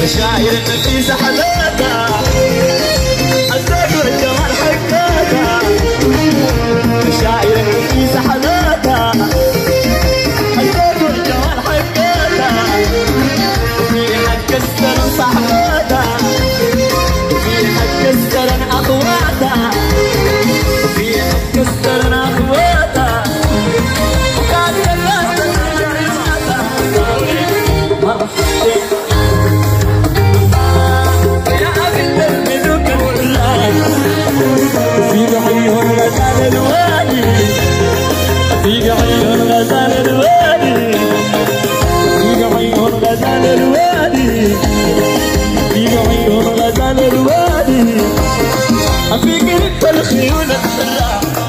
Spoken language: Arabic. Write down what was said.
مشاعر نفيسة حدادا الزاد والجمال حكادا مشاعر نفيسة حدادا الزاد والجمال حكادا وفيها تكسر صحبادا وفيها تكسر أخواتا وفيها تكسر أخواتا وكان الناس تجريماتا مرحبا في عيون غزال الوادي في عيون غزال الوادي في عيون غزال الوادي في عيون غزال الوادي في قلب الخيول السراء